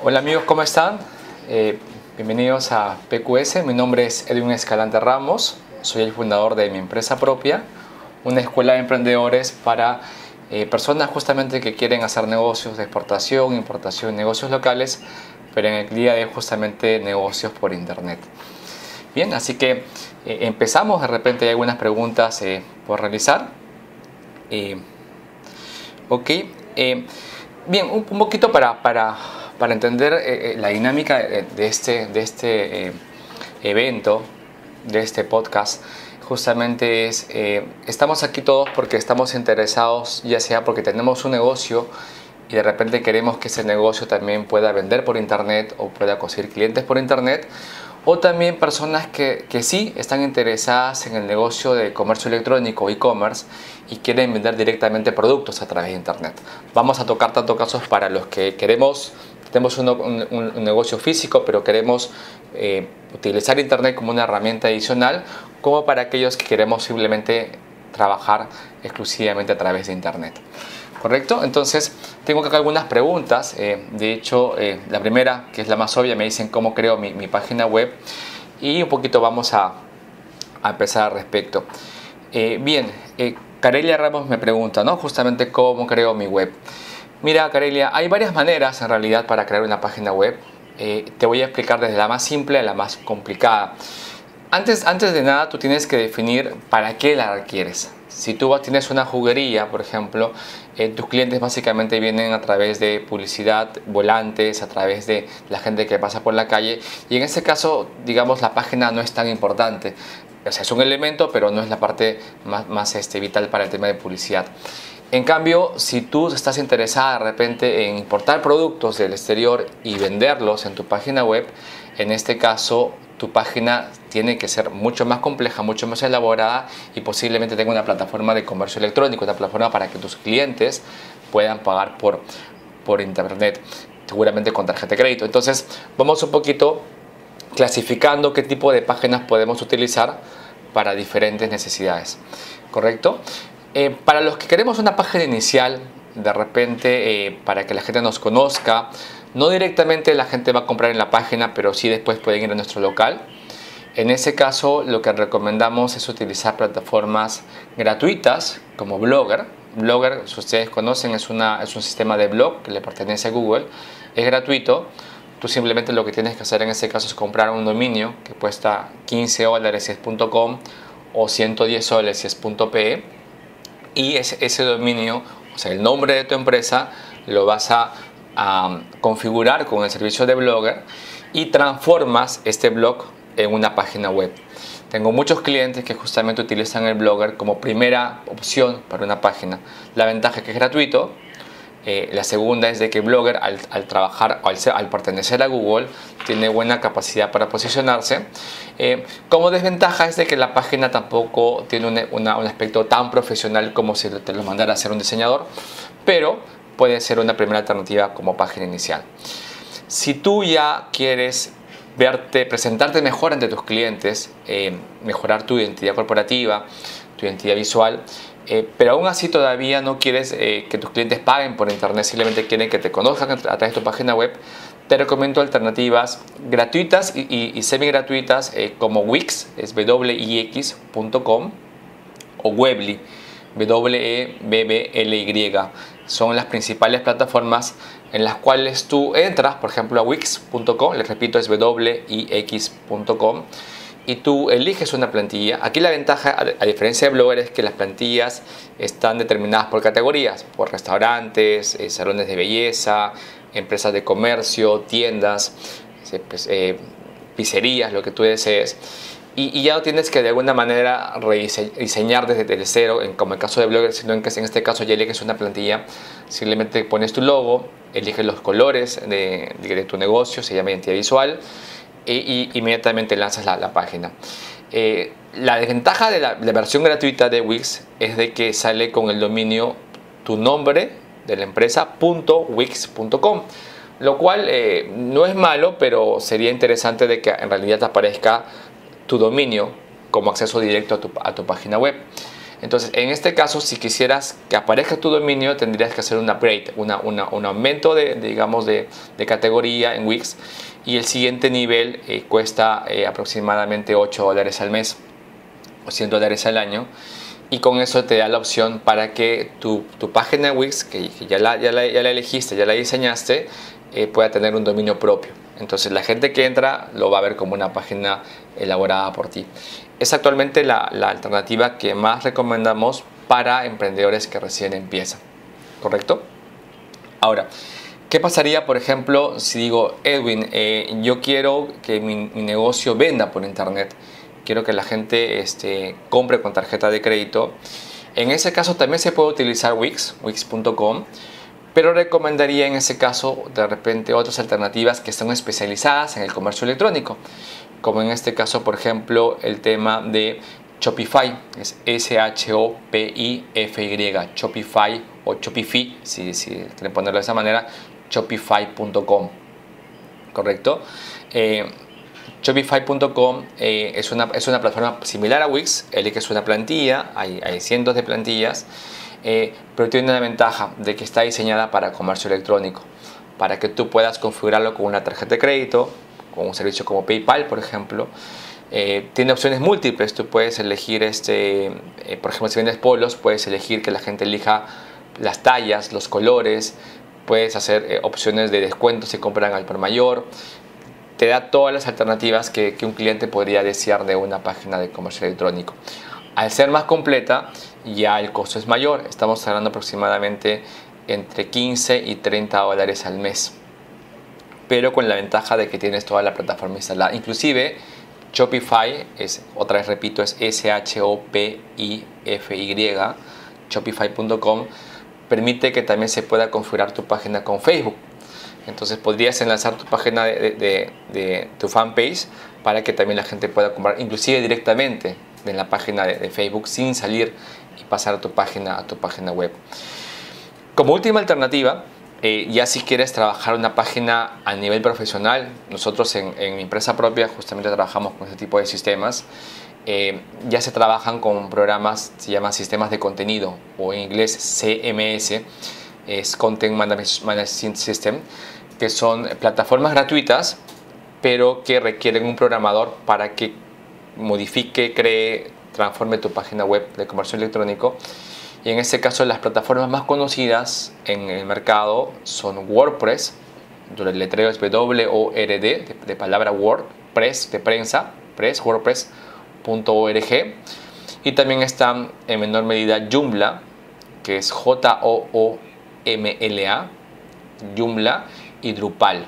Hola amigos, ¿cómo están? Bienvenidos a PQS. Mi nombre es Edwin Escalante Ramos. Soy el fundador de mi empresa propia, una escuela de emprendedores para personas justamente que quieren hacer negocios de exportación, importación, negocios locales, pero en el día de justamente negocios por internet. Bien, así que empezamos. De repente hay algunas preguntas por realizar. Bien, un poquito para entender la dinámica de este evento, de este podcast. Justamente estamos aquí todos porque estamos interesados, ya sea porque tenemos un negocio y de repente queremos que ese negocio también pueda vender por internet o pueda conseguir clientes por internet, o también personas que sí están interesadas en el negocio de comercio electrónico, e-commerce, y quieren vender directamente productos a través de internet. Vamos a tocar tanto casos para los que tenemos un negocio físico, pero queremos utilizar internet como una herramienta adicional, como para aquellos que queremos simplemente trabajar exclusivamente a través de internet. ¿Correcto? Entonces, tengo acá algunas preguntas. De hecho, la primera, que es la más obvia, me dicen cómo creo mi página web. Y un poquito vamos a empezar al respecto. Bien, Carelia Ramos me pregunta, ¿no? Justamente cómo creo mi web. Mira, Carelia, hay varias maneras en realidad para crear una página web. Te voy a explicar desde la más simple a la más complicada. Antes de nada, tú tienes que definir para qué la requieres. Si tú tienes una juguería, por ejemplo, tus clientes básicamente vienen a través de publicidad, volantes, a través de la gente que pasa por la calle, y en ese caso, digamos, la página no es tan importante. O sea, es un elemento, pero no es la parte más vital para el tema de publicidad. En cambio, si tú estás interesada de repente en importar productos del exterior y venderlos en tu página web, en este caso tu página tiene que ser mucho más compleja, mucho más elaborada, y posiblemente tenga una plataforma de comercio electrónico, una plataforma para que tus clientes puedan pagar por internet, seguramente con tarjeta de crédito. Entonces, vamos un poquito clasificando qué tipo de páginas podemos utilizar para diferentes necesidades. ¿Correcto? Para los que queremos una página inicial, de repente para que la gente nos conozca, no directamente la gente va a comprar en la página, pero sí después pueden ir a nuestro local. En ese caso, lo que recomendamos es utilizar plataformas gratuitas como Blogger. Blogger, si ustedes conocen, es un sistema de blog que le pertenece a Google. Es gratuito. Tú simplemente lo que tienes que hacer en ese caso es comprar un dominio que cuesta $15 si es .com o $110 si es .pe. Y ese dominio, o sea, el nombre de tu empresa, lo vas a configurar con el servicio de Blogger y transformas este blog en una página web. Tengo muchos clientes que justamente utilizan el Blogger como primera opción para una página. La ventaja es que es gratuito. La segunda es de que Blogger al pertenecer a Google tiene buena capacidad para posicionarse. Como desventaja es de que la página tampoco tiene un aspecto tan profesional como si te lo mandara a hacer un diseñador, pero puede ser una primera alternativa como página inicial. Si tú ya quieres presentarte mejor ante tus clientes, mejorar tu identidad corporativa, tu identidad visual, pero aún así todavía no quieres que tus clientes paguen por internet, simplemente quieren que te conozcan a través de tu página web, te recomiendo alternativas gratuitas y semi gratuitas como Wix, es wix.com, o Weebly, Webbly. Son las principales plataformas en las cuales tú entras, por ejemplo, a wix.com, les repito, es wix.com, y tú eliges una plantilla. Aquí la ventaja, a diferencia de Blogger, es que las plantillas están determinadas por categorías, por restaurantes, salones de belleza, empresas de comercio, tiendas, pizzerías, lo que tú desees. Y ya no tienes que de alguna manera diseñar desde cero, como el caso de Blogger, sino en este caso ya eliges una plantilla, simplemente pones tu logo, eliges los colores de tu negocio, se llama identidad visual, y inmediatamente lanzas la página. La desventaja de la versión gratuita de Wix es de que sale con el dominio tu nombre de la empresa .wix.com, lo cual no es malo, pero sería interesante de que en realidad te aparezca tu dominio como acceso directo a tu página web. Entonces, en este caso, si quisieras que aparezca tu dominio, tendrías que hacer un upgrade, un aumento digamos, de categoría en Wix. Y el siguiente nivel cuesta aproximadamente $8 al mes o $100 al año. Y con eso te da la opción para que tu página Wix, que ya la elegiste, ya la diseñaste, pueda tener un dominio propio. Entonces la gente que entra lo va a ver como una página elaborada por ti. Es actualmente la alternativa que más recomendamos para emprendedores que recién empiezan, ¿correcto? Ahora, ¿qué pasaría, por ejemplo, si digo, Edwin, yo quiero que mi negocio venda por internet? Quiero que la gente compre con tarjeta de crédito. En ese caso también se puede utilizar Wix, wix.com, pero recomendaría en ese caso de repente otras alternativas que están especializadas en el comercio electrónico, como en este caso, por ejemplo, el tema de Shopify, es Shopify, Shopify o Shopify, si quieren ponerlo de esa manera, shopify.com, ¿correcto? Shopify.com es una plataforma similar a Wix, eliges una plantilla, hay cientos de plantillas, pero tiene una ventaja de que está diseñada para comercio electrónico, para que tú puedas configurarlo con una tarjeta de crédito, con un servicio como PayPal, por ejemplo. Tiene opciones múltiples, tú puedes elegir, por ejemplo, si vendes polos, puedes elegir que la gente elija las tallas, los colores, puedes hacer opciones de descuento si compran al por mayor. Te da todas las alternativas que un cliente podría desear de una página de comercio electrónico. Al ser más completa, ya el costo es mayor. Estamos hablando aproximadamente entre $15 y $30 al mes. Pero con la ventaja de que tienes toda la plataforma instalada. Inclusive, Shopify, otra vez repito, es Shopify, Shopify.com, permite que también se pueda configurar tu página con Facebook. Entonces podrías enlazar tu página de tu fanpage para que también la gente pueda comprar, inclusive directamente en la página de Facebook, sin salir y pasar a tu página web. Como última alternativa, ya si quieres trabajar una página a nivel profesional, nosotros en mi empresa propia justamente trabajamos con este tipo de sistemas. Ya se trabajan con programas, se llaman sistemas de contenido, o en inglés CMS, es Content Management System, que son plataformas gratuitas, pero que requieren un programador para que modifique, cree, transforme tu página web de comercio electrónico. Y en este caso las plataformas más conocidas en el mercado son WordPress, el letrero es W-O-R-D, de palabra WordPress, de prensa, WordPress.org. Y también están en menor medida Joomla, que es Joomla, Joomla, y Drupal,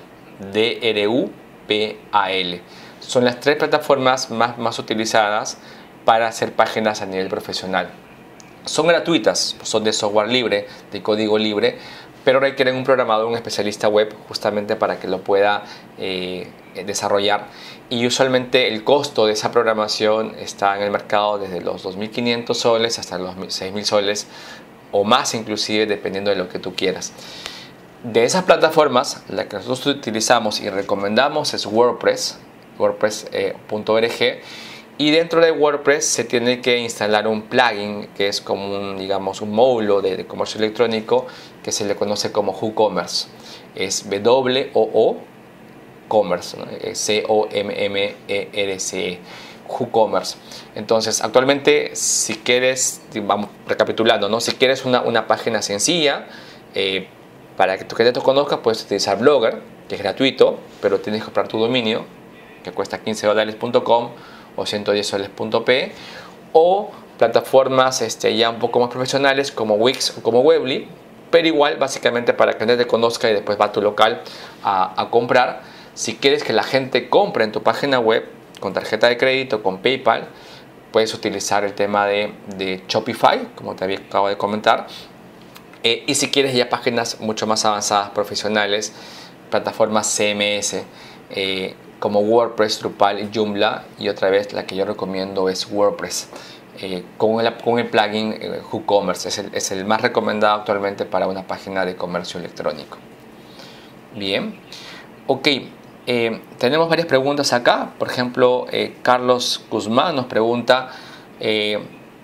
Drupal. Son las tres plataformas más utilizadas para hacer páginas a nivel profesional. Son gratuitas, son de software libre, de código libre, pero requieren un programador, un especialista web, justamente para que lo pueda desarrollar. Y usualmente el costo de esa programación está en el mercado desde los 2.500 soles hasta los 6.000 soles o más, inclusive, dependiendo de lo que tú quieras. De esas plataformas, la que nosotros utilizamos y recomendamos es WordPress, WordPress.org. Y dentro de WordPress se tiene que instalar un plugin que es como un módulo de comercio electrónico que se le conoce como WooCommerce. Es WOO Commerce, ¿no? COMMERCE, WooCommerce. Entonces, actualmente, si quieres, vamos recapitulando, ¿no? Si quieres una página sencilla, para que tu gente te conozca, puedes utilizar Blogger, que es gratuito, pero tienes que comprar tu dominio, que cuesta $15.com o $110.p, o plataformas ya un poco más profesionales como Wix o como Weebly, pero igual básicamente para que la gente te conozca y después va a tu local a comprar. Si quieres que la gente compre en tu página web con tarjeta de crédito, con PayPal, puedes utilizar el tema de Shopify, como te acabo de comentar. Y si quieres ya páginas mucho más avanzadas, profesionales, plataformas CMS, como WordPress, Drupal y Joomla, y otra vez la que yo recomiendo es WordPress, con el plugin WooCommerce. Es el más recomendado actualmente para una página de comercio electrónico. Bien, ok, tenemos varias preguntas acá. Por ejemplo, Carlos Guzmán nos pregunta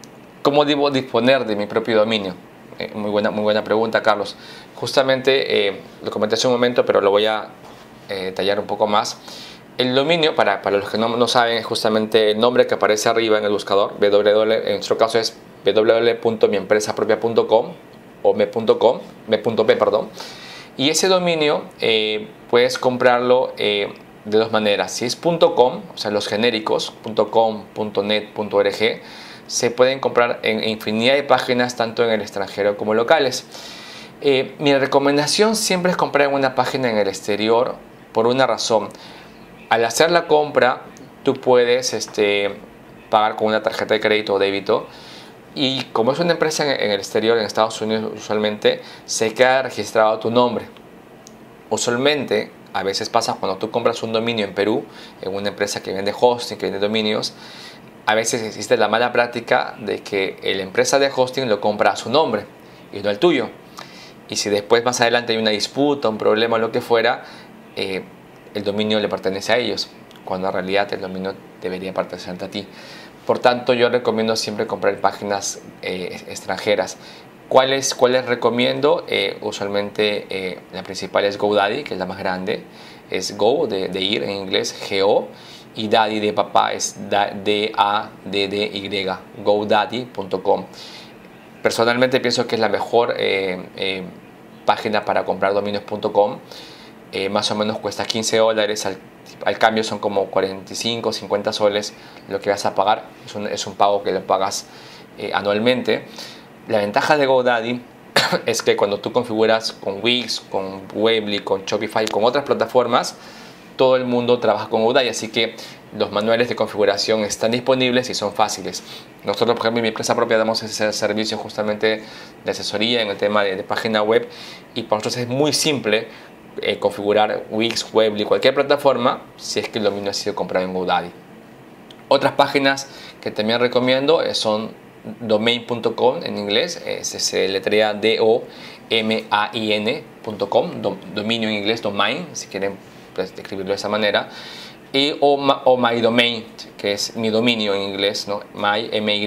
¿Cómo debo disponer de mi propio dominio? Muy buena pregunta, Carlos. Justamente lo comenté hace un momento, pero lo voy a detallar un poco más. El dominio, para los que no saben, es justamente el nombre que aparece arriba en el buscador. www, en nuestro caso es www.miempresapropia.com o me.p, perdón. Y ese dominio puedes comprarlo de dos maneras. Si es .com, o sea, los genéricos, .com, .net, .org, se pueden comprar en infinidad de páginas, tanto en el extranjero como locales. Mi recomendación siempre es comprar en una página en el exterior por una razón. Al hacer la compra, tú puedes pagar con una tarjeta de crédito o débito, y como es una empresa en el exterior, en Estados Unidos usualmente, se queda registrado tu nombre. Usualmente, a veces pasa cuando tú compras un dominio en Perú, en una empresa que vende hosting, que vende dominios, a veces existe la mala práctica de que la empresa de hosting lo compra a su nombre y no al tuyo. Y si después más adelante hay una disputa, un problema o lo que fuera, el dominio le pertenece a ellos, cuando en realidad el dominio debería pertenecerte a ti. Por tanto, yo recomiendo siempre comprar páginas extranjeras. ¿Cuáles recomiendo? Usualmente la principal es GoDaddy, que es la más grande. Es Go, de ir en inglés, G-O. Y Daddy de papá es D-A-D-D-Y, GoDaddy.com. Personalmente pienso que es la mejor página para comprar dominios.com. Más o menos cuesta $15, al cambio son como 45, 50 soles lo que vas a pagar. Es un pago que lo pagas anualmente. La ventaja de GoDaddy es que cuando tú configuras con Wix, con Weebly, con Shopify, con otras plataformas, todo el mundo trabaja con GoDaddy, así que los manuales de configuración están disponibles y son fáciles. Nosotros, por ejemplo, en mi empresa propia damos ese servicio justamente de asesoría en el tema de página web, y para nosotros es muy simple configurar Wix, Weebly, cualquier plataforma, si es que el dominio ha sido comprado en GoDaddy. Otras páginas que también recomiendo son domain.com en inglés, se letrea domain.com, dominio en inglés, domain, si quieren escribirlo de esa manera, o my domain, que es mi dominio en inglés, ¿no? My,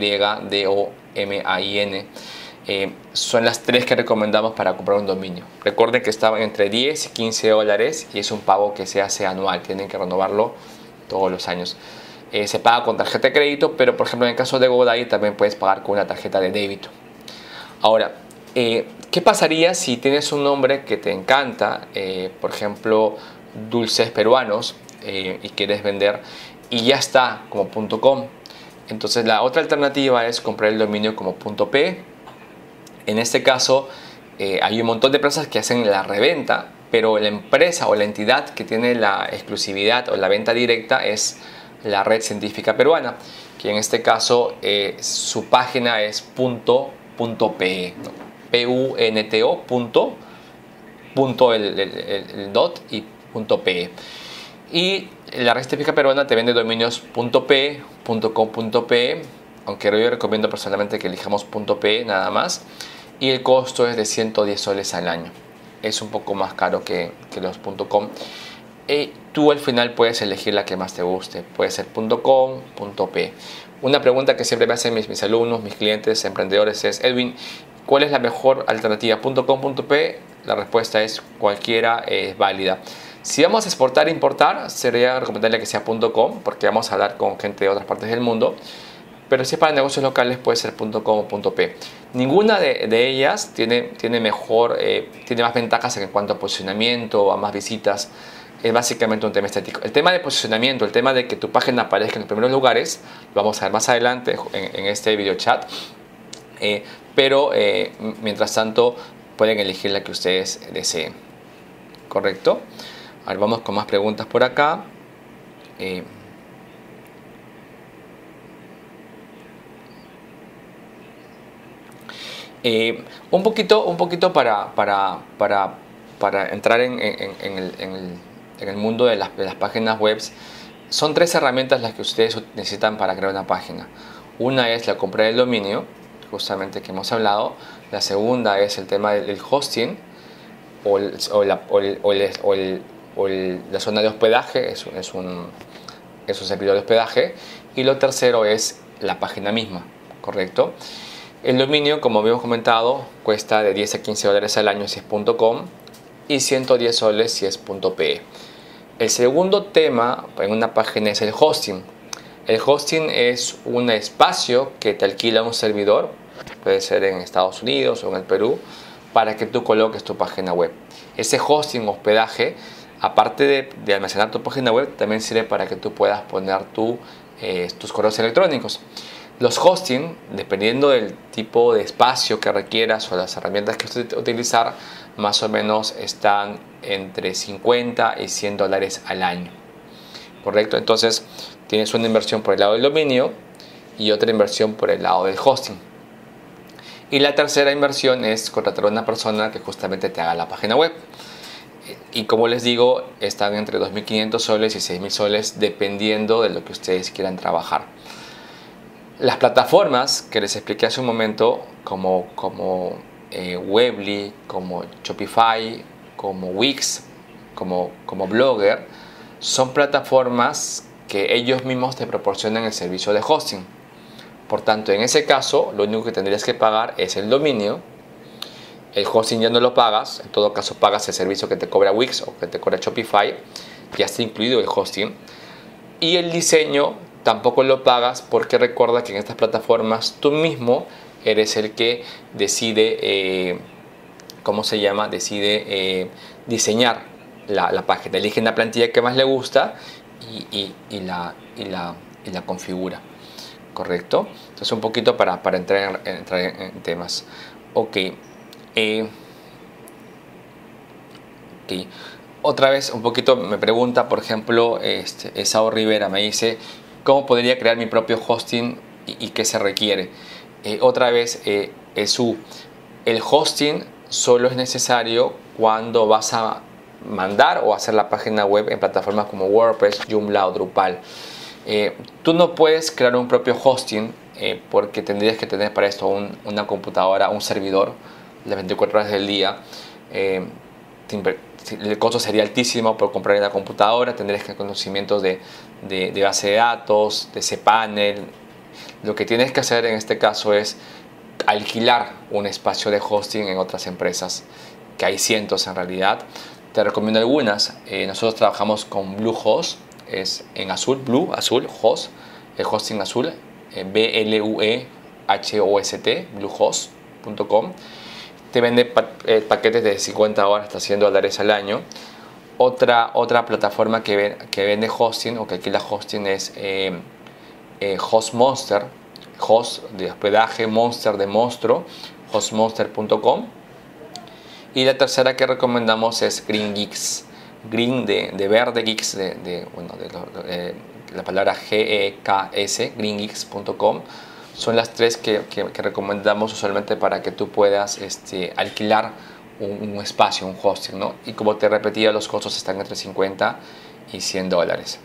M-Y-D-O-M-A-I-N. Son las tres que recomendamos para comprar un dominio. Recuerden que estaban entre 10 y 15 dólares y es un pago que se hace anual, tienen que renovarlo todos los años. Se paga con tarjeta de crédito, pero por ejemplo en el caso de GoDaddy también puedes pagar con una tarjeta de débito. Ahora, ¿qué pasaría si tienes un nombre que te encanta, por ejemplo dulces peruanos, y quieres vender y ya está como .com? Entonces la otra alternativa es comprar el dominio como .p. En este caso hay un montón de empresas que hacen la reventa, pero la empresa o la entidad que tiene la exclusividad o la venta directa es la Red Científica Peruana, que en este caso su página es .pe, ¿no? P-U-N-T-O punto el dot y .pe. Y la Red Científica Peruana te vende dominios .p, .com.pe, aunque yo recomiendo personalmente que elijamos .pe nada más, y el costo es de 110 soles al año. Es un poco más caro que los .com. Tú al final puedes elegir la que más te guste, puede ser .com, .pe. Una pregunta que siempre me hacen mis alumnos, mis clientes, emprendedores es: Edwin, ¿cuál es la mejor alternativa, .com, .pe? La respuesta es cualquiera es válida. Si vamos a exportar e importar, sería recomendable que sea .com, porque vamos a hablar con gente de otras partes del mundo. Pero si es para negocios locales, puede ser .com o .pe. Ninguna de ellas tiene más ventajas en cuanto a posicionamiento o a más visitas. Es básicamente un tema estético. El tema de posicionamiento, el tema de que tu página aparezca en los primeros lugares, lo vamos a ver más adelante en este video chat. Pero mientras tanto, pueden elegir la que ustedes deseen. ¿Correcto? A ver, vamos con más preguntas por acá. Un poquito para entrar en el mundo de las páginas web. Son tres herramientas las que ustedes necesitan para crear una página. Una es la compra del dominio, justamente que hemos hablado. La segunda es el tema del hosting o la zona de hospedaje, es un servidor de hospedaje. Y lo tercero es la página misma, ¿correcto? El dominio, como habíamos comentado, cuesta de 10 a 15 dólares al año si es .com y 110 soles si es .pe. El segundo tema en una página es el hosting. El hosting es un espacio que te alquila un servidor, puede ser en Estados Unidos o en el Perú, para que tú coloques tu página web. Ese hosting, hospedaje, aparte de almacenar tu página web, también sirve para que tú puedas poner tus correos electrónicos. Los hosting, dependiendo del tipo de espacio que requieras o las herramientas que usted utilizar, más o menos están entre 50 y 100 dólares al año, ¿correcto? Entonces tienes una inversión por el lado del dominio y otra inversión por el lado del hosting. Y la tercera inversión es contratar a una persona que justamente te haga la página web. Y como les digo, están entre 2.500 soles y 6.000 soles dependiendo de lo que ustedes quieran trabajar. Las plataformas que les expliqué hace un momento, como Weebly, como Shopify, como Wix, como Blogger, son plataformas que ellos mismos te proporcionan el servicio de hosting. Por tanto, en ese caso, lo único que tendrías que pagar es el dominio. El hosting ya no lo pagas, en todo caso pagas el servicio que te cobra Wix o que te cobra Shopify, ya está incluido el hosting. Y el diseño tampoco lo pagas porque recuerda que en estas plataformas tú mismo eres el que decide, diseñar la página. Elige una plantilla que más le gusta y la configura, ¿correcto? Entonces un poquito para entrar en temas. Ok. Otra vez un poquito me pregunta, por ejemplo, Esao Rivera me dice, ¿cómo podría crear mi propio hosting y qué se requiere? Otra vez, el hosting solo es necesario cuando vas a mandar o hacer la página web en plataformas como WordPress, Joomla o Drupal. Tú no puedes crear un propio hosting porque tendrías que tener para esto una computadora, un servidor las 24 horas del día. El costo sería altísimo por comprar una computadora, tendrías que conocimientos de base de datos, de cPanel. Lo que tienes que hacer en este caso es alquilar un espacio de hosting en otras empresas, que hay cientos en realidad. Te recomiendo algunas. Nosotros trabajamos con Bluehost, es en azul, Blue, azul, host, el hosting azul, BLUEHOST, bluehost.com. Te vende paquetes de 50 horas hasta 100 dólares al año. Otra plataforma que vende hosting o que alquila hosting es HostMonster, host de hospedaje, monster de monstruo, hostmonster.com. Y la tercera que recomendamos es GreenGeeks, green de verde, geeks la palabra GEKS, greengeeks.com. Son las tres que recomendamos usualmente para que tú puedas alquilar un espacio, un hosting, ¿no? Y como te repetía, los costos están entre 50 y 100 dólares.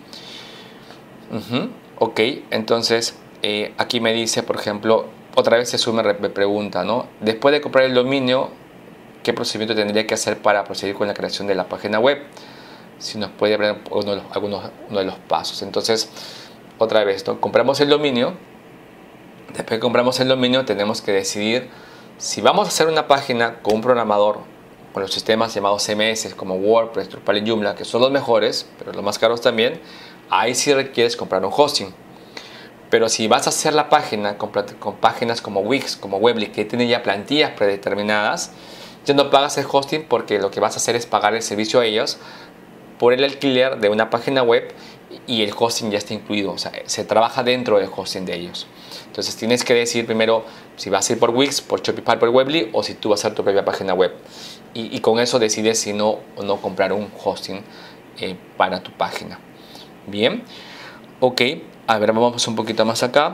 Ok, entonces aquí me dice, por ejemplo, otra vez me pregunta, ¿no? Después de comprar el dominio, ¿qué procedimiento tendría que hacer para proceder con la creación de la página web? Si nos puede hablar uno de los pasos. Entonces, otra vez, ¿no? Compramos el dominio. Después que compramos el dominio, tenemos que decidir si vamos a hacer una página con un programador, con los sistemas llamados CMS como WordPress, Drupal y Joomla, que son los mejores, pero los más caros también. Ahí sí requieres comprar un hosting. Pero si vas a hacer la página con páginas como Wix, como Weebly, que tienen ya plantillas predeterminadas, ya no pagas el hosting porque lo que vas a hacer es pagar el servicio a ellos por el alquiler de una página web y el hosting ya está incluido, o sea, se trabaja dentro del hosting de ellos. Entonces tienes que decidir primero si vas a ir por Wix, por Shopify, por Weebly o si tú vas a hacer tu propia página web. Y con eso decides si no o no comprar un hosting para tu página. Bien, ok, a ver, vamos un poquito más acá.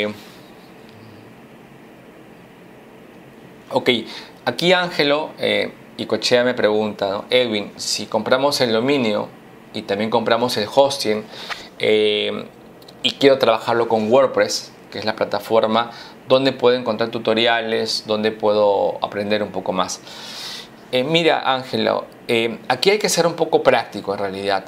Ok, aquí Ángelo y Cochea me pregunta, ¿no? Edwin, si compramos el dominio y también compramos el hosting y quiero trabajarlo con WordPress, que es la plataforma donde puedo encontrar tutoriales, donde puedo aprender un poco más. Mira, Ángelo, aquí hay que ser un poco práctico en realidad.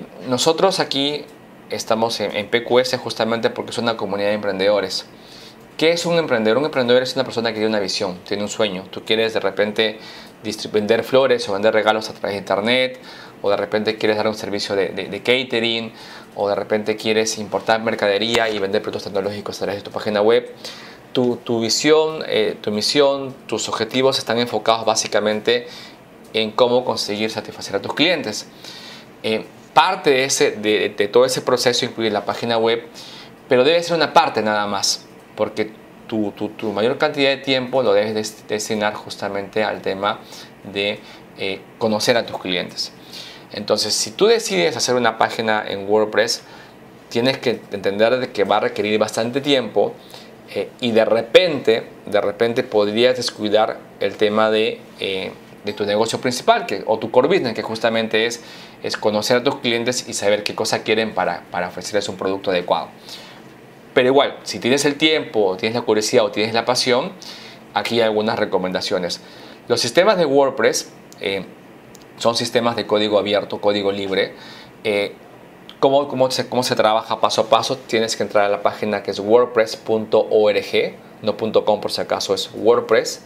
Nosotros aquí estamos en PQS justamente porque es una comunidad de emprendedores ¿Qué es un emprendedor? Un emprendedor es una persona que tiene una visión, tiene un sueño. Tú quieres de repente vender flores o vender regalos a través de internet, o de repente quieres dar un servicio de catering, o de repente quieres importar mercadería y vender productos tecnológicos a través de tu página web. Tu visión, tu misión, tus objetivos están enfocados básicamente en cómo conseguir satisfacer a tus clientes. Parte de todo ese proceso incluye la página web, pero debe ser una parte nada más, porque tu mayor cantidad de tiempo lo debes destinar justamente al tema de conocer a tus clientes. Entonces, si tú decides hacer una página en WordPress, tienes que entender de que va a requerir bastante tiempo, y de repente podrías descuidar el tema de tu negocio principal o tu core business, que justamente es conocer a tus clientes y saber qué cosa quieren para ofrecerles un producto adecuado. Pero igual, si tienes el tiempo, tienes la curiosidad o tienes la pasión, aquí hay algunas recomendaciones. Los sistemas de WordPress son sistemas de código abierto, código libre. ¿Cómo se trabaja paso a paso? Tienes que entrar a la página que es wordpress.org, no .com por si acaso, es WordPress,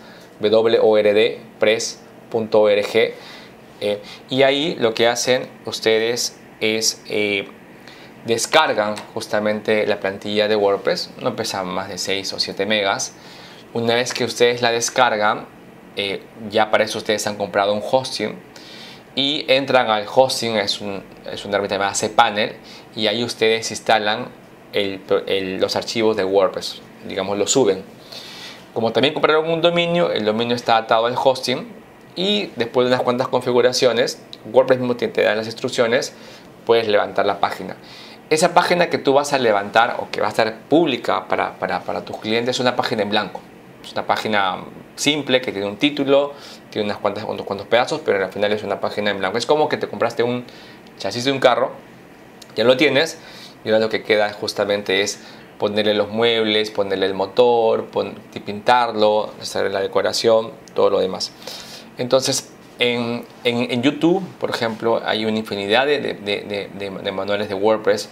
wordpress.org. Y ahí lo que hacen ustedes es descargan justamente la plantilla de WordPress, no pesa más de 6 o 7 megas. Una vez que ustedes la descargan, ya para eso ustedes han comprado un hosting y entran al hosting, es una herramienta llamada cPanel, y ahí ustedes instalan los archivos de WordPress, digamos, lo suben. Como también compraron un dominio, el dominio está atado al hosting, y después de unas cuantas configuraciones, WordPress mismo te da las instrucciones, puedes levantar la página. Esa página que tú vas a levantar o que va a estar pública para tus clientes es una página en blanco. Es una página simple que tiene un título, tiene unos cuantos pedazos, pero al final es una página en blanco. Es como que te compraste un chasis de un carro, ya lo tienes, y ahora lo que queda justamente es ponerle los muebles, ponerle el motor, pintarlo, hacer la decoración, todo lo demás. Entonces, en YouTube, por ejemplo, hay una infinidad de manuales de WordPress.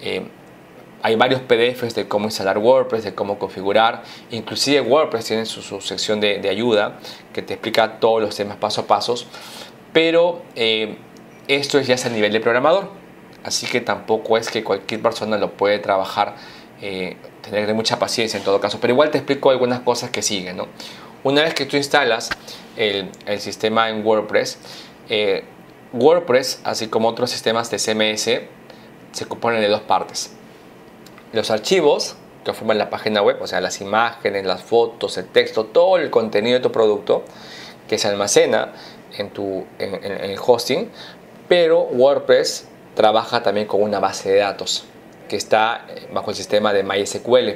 Hay varios PDFs de cómo instalar WordPress, de cómo configurar. Inclusive WordPress tiene su sección de ayuda que te explica todos los temas paso a paso. Pero esto ya es a nivel de programador. Así que tampoco es que cualquier persona lo puede trabajar. Tener mucha paciencia en todo caso. Pero igual te explico algunas cosas que siguen, ¿no? Una vez que tú instalas el sistema en WordPress, WordPress, así como otros sistemas de CMS, se componen de dos partes. Los archivos que forman la página web, o sea, las imágenes, las fotos, el texto, todo el contenido de tu producto que se almacena en el hosting, pero WordPress trabaja también con una base de datos que está bajo el sistema de MySQL.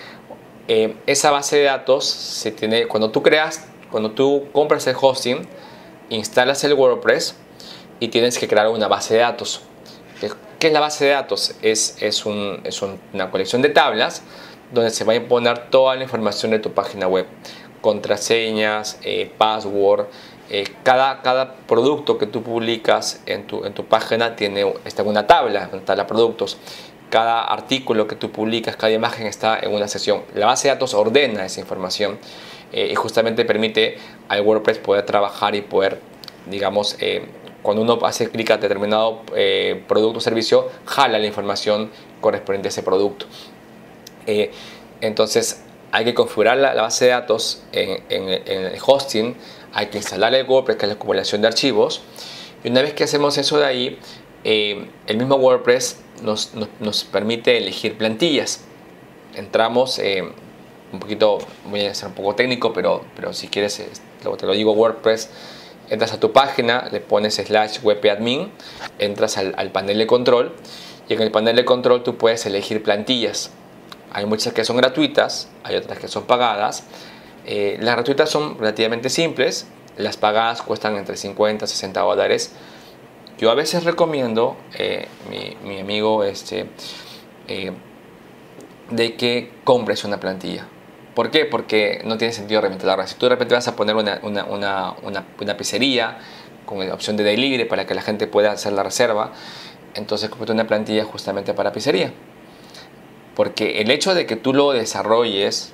Esa base de datos se tiene cuando tú compras el hosting, instalas el WordPress y tienes que crear una base de datos. ¿Qué es la base de datos? Es una colección de tablas donde se va a imponer toda la información de tu página web, contraseñas, password. Cada producto que tú publicas en tu página está en una tabla de productos. Cada artículo que tú publicas, cada imagen está en una sección. La base de datos ordena esa información y justamente permite al WordPress poder trabajar y poder, digamos, cuando uno hace clic a determinado producto o servicio, jala la información correspondiente a ese producto. Entonces hay que configurar la base de datos en el hosting, hay que instalar el WordPress, que es la acumulación de archivos, y una vez que hacemos eso de ahí, el mismo WordPress nos permite elegir plantillas. Entramos un poquito, voy a ser un poco técnico, pero si quieres, te lo digo, WordPress. Entras a tu página, le pones /wp-admin, entras al panel de control, y en el panel de control tú puedes elegir plantillas. Hay muchas que son gratuitas, hay otras que son pagadas. Las gratuitas son relativamente simples, las pagadas cuestan entre 50 y 60 dólares. Yo a veces recomiendo, mi amigo, de que compres una plantilla. ¿Por qué? Porque no tiene sentido reventarla. Si tú de repente vas a poner una pizzería con la opción de delivery para que la gente pueda hacer la reserva, entonces cómprate una plantilla justamente para pizzería. Porque el hecho de que tú lo desarrolles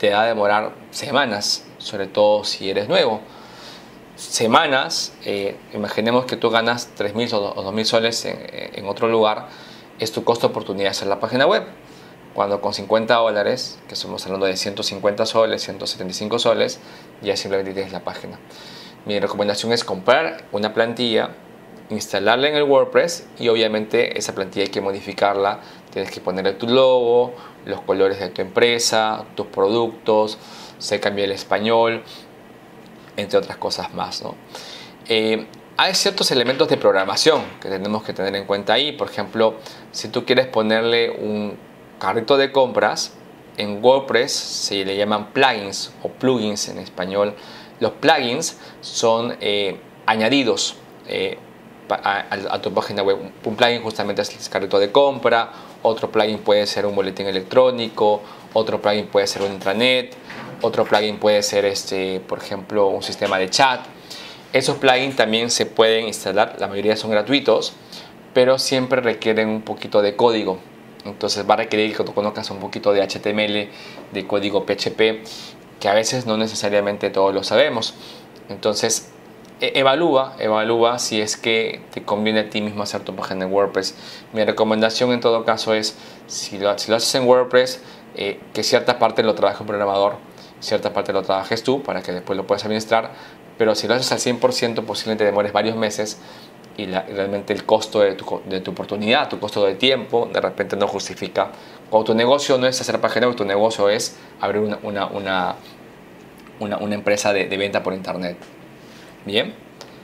te va a demorar semanas, sobre todo si eres nuevo. Semanas, imaginemos que tú ganas 3.000 o 2.000 soles en otro lugar, es tu costo de oportunidad de hacer la página web. Cuando con $50, que estamos hablando de 150 soles, 175 soles, ya simplemente tienes la página. Mi recomendación es comprar una plantilla, instalarla en el WordPress y obviamente esa plantilla hay que modificarla. Tienes que ponerle tu logo, los colores de tu empresa, tus productos, se cambia el español, entre otras cosas más, ¿no? Hay ciertos elementos de programación que tenemos que tener en cuenta ahí. Por ejemplo, si tú quieres ponerle un carrito de compras, en WordPress se le llaman plugins o plugins en español. Los plugins son añadidos a tu página web. Un plugin justamente es el carrito de compra, otro plugin puede ser un boletín electrónico, otro plugin puede ser un intranet, otro plugin puede ser por ejemplo un sistema de chat. Esos plugins también se pueden instalar, la mayoría son gratuitos, pero siempre requieren un poquito de código. Entonces va a requerir que tú conozcas un poquito de HTML, de código PHP, que a veces no necesariamente todos lo sabemos. Entonces evalúa si es que te conviene a ti mismo hacer tu página en WordPress. Mi recomendación en todo caso es, si lo haces en WordPress, que cierta parte lo trabaje un programador, cierta parte lo trabajes tú para que después lo puedas administrar, pero si lo haces al 100% posiblemente demores varios meses y realmente el costo de tu oportunidad, tu costo de tiempo, de repente no justifica. Cuando tu negocio no es hacer página web, tu negocio es abrir una empresa de venta por internet. Bien,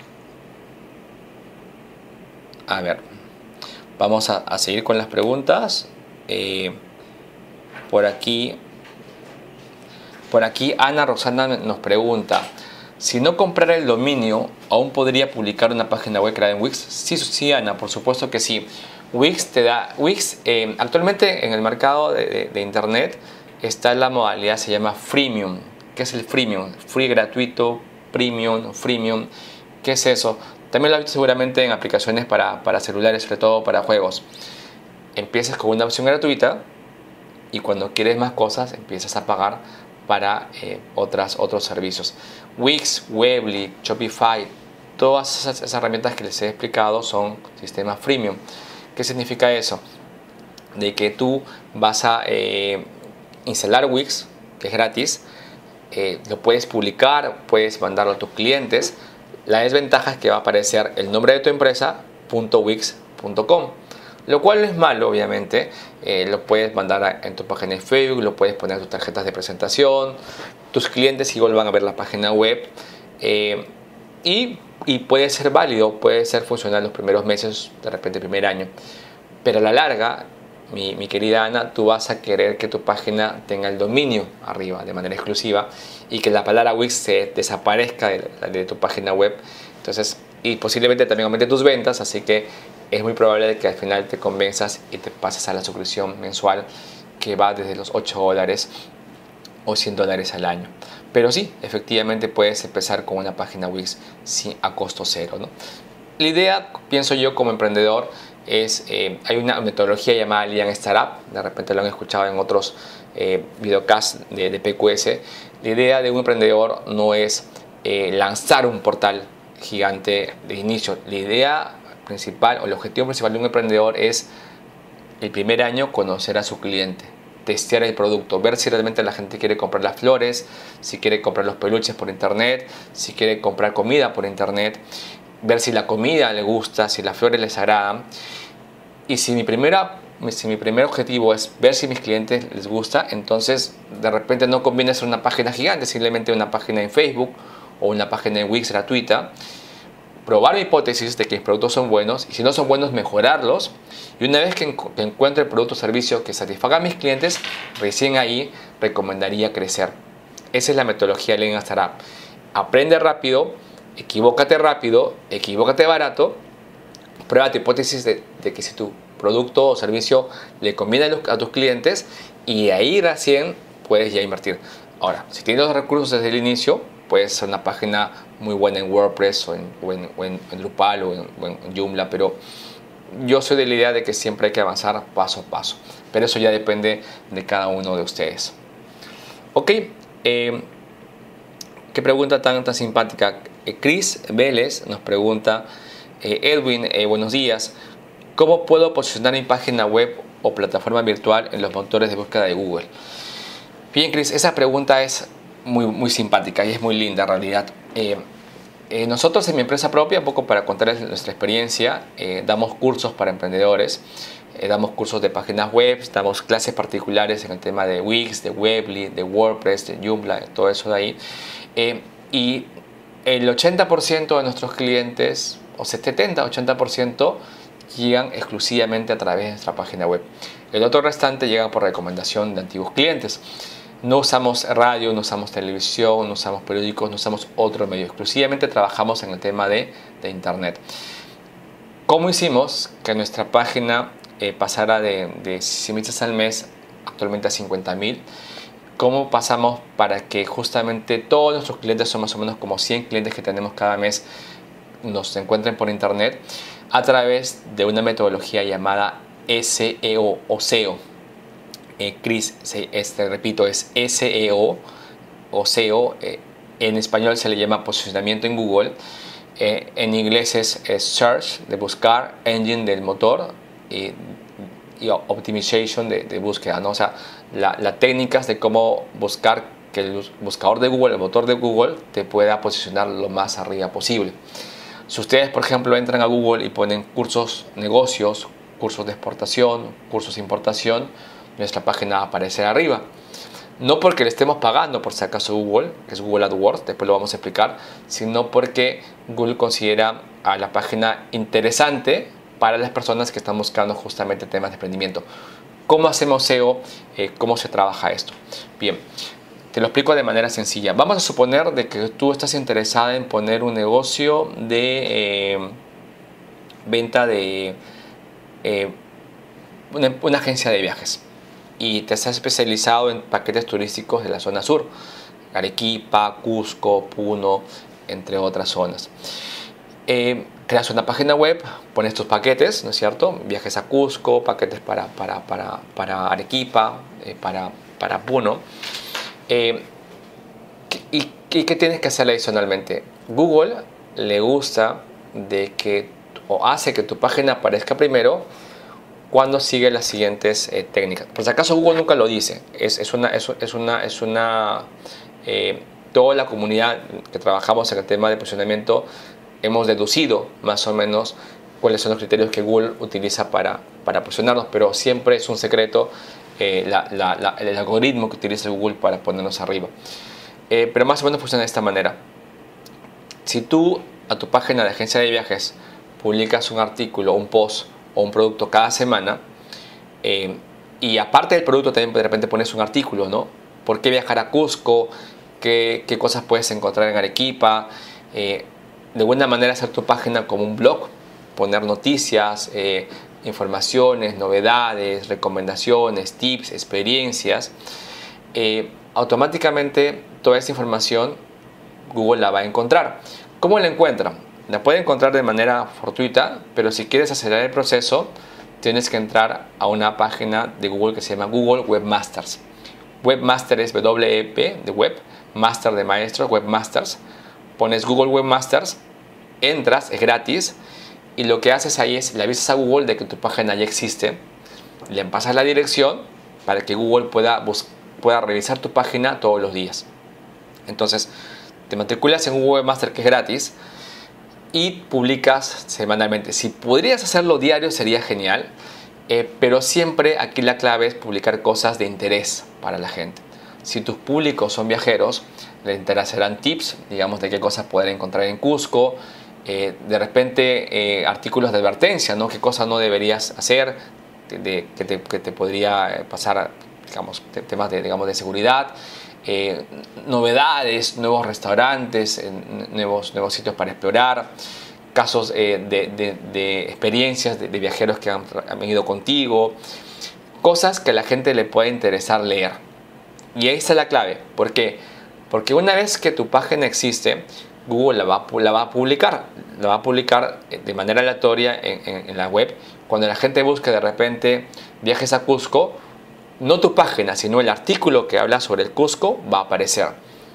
a ver, vamos a seguir con las preguntas. Por aquí Ana Rosana nos pregunta: si no comprara el dominio, ¿aún podría publicar una página web creada en Wix? Sí, Ana, por supuesto que sí. Wix te da, actualmente en el mercado de internet está la modalidad, se llama freemium. ¿Qué es el freemium? Free, gratuito, premium, freemium. ¿Qué es eso? También lo has visto seguramente en aplicaciones para celulares, sobre todo para juegos. Empiezas con una opción gratuita y cuando quieres más cosas empiezas a pagar para otros servicios. Wix, Weebly, Shopify, todas esas herramientas que les he explicado son sistemas freemium. ¿Qué significa eso? De que tú vas a instalar Wix, que es gratis, lo puedes publicar, puedes mandarlo a tus clientes. La desventaja es que va a aparecer el nombre de tu empresa .wix.com, lo cual no es malo, obviamente. Lo puedes mandar en tu página de Facebook, lo puedes poner en tus tarjetas de presentación, tus clientes igual van a ver la página web, y puede ser válido, puede ser funcional los primeros meses, de repente el primer año, pero a la larga, mi querida Ana, tú vas a querer que tu página tenga el dominio arriba de manera exclusiva y que la palabra Wix se desaparezca de tu página web. Entonces, y posiblemente también aumente tus ventas, así que es muy probable que al final te convenzas y te pases a la suscripción mensual, que va desde los $8 o $100 al año. Pero sí, efectivamente puedes empezar con una página Wix a costo cero, ¿no? La idea, pienso yo como emprendedor, es, hay una metodología llamada Lean Startup, de repente lo han escuchado en otros videocasts de PQS. La idea de un emprendedor no es lanzar un portal gigante de inicio. La idea principal o el objetivo principal de un emprendedor es el primer año conocer a su cliente, testear el producto, ver si realmente la gente quiere comprar las flores, si quiere comprar los peluches por internet, si quiere comprar comida por internet, ver si la comida le gusta, si las flores les agradan. Y si mi primer objetivo es ver si a mis clientes les gusta, entonces de repente no conviene hacer una página gigante, simplemente una página en Facebook o una página en Wix gratuita, probar mi hipótesis de que mis productos son buenos, y si no son buenos, mejorarlos, y una vez que encuentre el producto o servicio que satisfaga a mis clientes, recién ahí recomendaría crecer. Esa es la metodología de Lean Startup. Aprende rápido, equivócate barato, prueba tu hipótesis de que si tu producto o servicio le conviene a tus clientes, y ahí recién puedes ya invertir. Ahora, si tienes los recursos desde el inicio, puedes hacer una página muy buena en WordPress o en Drupal o en Joomla, pero yo soy de la idea de que siempre hay que avanzar paso a paso, pero eso ya depende de cada uno de ustedes. Ok, qué pregunta tan simpática. Chris Vélez nos pregunta, Edwin, buenos días, ¿cómo puedo posicionar mi página web o plataforma virtual en los motores de búsqueda de Google? Bien, Chris, esa pregunta es muy simpática y es muy linda en realidad. Nosotros en mi empresa propia, un poco para contarles nuestra experiencia, damos cursos para emprendedores, damos cursos de páginas web, damos clases particulares en el tema de Wix, de Weebly, de WordPress, de Joomla, todo eso de ahí. Y el 80% de nuestros clientes, o 70-80%, llegan exclusivamente a través de nuestra página web. El otro restante llega por recomendación de antiguos clientes. No usamos radio, no usamos televisión, no usamos periódicos, no usamos otro medio. Exclusivamente trabajamos en el tema de internet. ¿Cómo hicimos que nuestra página pasara de 100 visitas al mes actualmente a 50.000? ¿Cómo pasamos para que justamente todos nuestros clientes, son más o menos como 100 clientes que tenemos cada mes, nos encuentren por internet? A través de una metodología llamada SEO o SEO. Chris, repito, es SEO o SEO. En español se le llama posicionamiento en Google. En inglés es Search, de buscar, Engine del motor, y Optimization de búsqueda, ¿no? O sea, las técnicas de cómo buscar que el buscador de Google, el motor de Google, te pueda posicionar lo más arriba posible. Si ustedes, por ejemplo, entran a Google y ponen cursos negocios, cursos de exportación, cursos de importación, nuestra página va a aparecer arriba. No porque le estemos pagando por si acaso Google, que es Google AdWords, después lo vamos a explicar, sino porque Google considera a la página interesante para las personas que están buscando justamente temas de emprendimiento. ¿Cómo hacemos SEO? ¿Cómo se trabaja esto? Bien, te lo explico de manera sencilla. Vamos a suponer de que tú estás interesada en poner un negocio de venta de una agencia de viajes, y te has especializado en paquetes turísticos de la zona sur, Arequipa, Cusco, Puno, entre otras zonas. Creas una página web, pones tus paquetes, ¿no es cierto? Viajes a Cusco, paquetes para Arequipa, para Puno. ¿Y qué tienes que hacer adicionalmente? Google le gusta de que, o hace que tu página aparezca primero cuando sigue las siguientes técnicas. Por si acaso Google nunca lo dice, toda la comunidad que trabajamos en el tema de posicionamiento hemos deducido más o menos cuáles son los criterios que Google utiliza para posicionarnos, pero siempre es un secreto el algoritmo que utiliza Google para ponernos arriba. Pero más o menos funciona de esta manera. Si tú a tu página de agencia de viajes publicas un artículo, un post o un producto cada semana, y aparte del producto también de repente pones un artículo, ¿no? ¿Por qué viajar a Cusco? ¿Qué cosas puedes encontrar en Arequipa? De buena manera hacer tu página como un blog, poner noticias, informaciones, novedades, recomendaciones, tips, experiencias. Automáticamente toda esta información Google la va a encontrar. ¿Cómo la encuentra? La puede encontrar de manera fortuita, pero si quieres acelerar el proceso, tienes que entrar a una página de Google que se llama Google Webmasters. Webmaster es WP de web, master de maestro, Webmasters. Pones Google Webmasters, entras, es gratis, y lo que haces ahí es le avisas a Google de que tu página ya existe, le pasas la dirección para que Google pueda revisar tu página todos los días. Entonces, te matriculas en Google Webmaster, que es gratis, y publicas semanalmente. Si podrías hacerlo diario sería genial, pero siempre aquí la clave es publicar cosas de interés para la gente. Si tus públicos son viajeros, les interesarán tips, digamos, de qué cosas poder encontrar en Cusco, de repente artículos de advertencia, ¿no? Qué cosas no deberías hacer, que te podría pasar, digamos, temas de seguridad, novedades, nuevos restaurantes, nuevos sitios para explorar, casos de experiencias de viajeros que han venido contigo, cosas que a la gente le puede interesar leer. Y ahí está la clave. ¿Por qué? Porque una vez que tu página existe, Google la va a publicar de manera aleatoria en la web. Cuando la gente busque de repente viajes a Cusco, no tu página, sino el artículo que habla sobre el Cusco va a aparecer.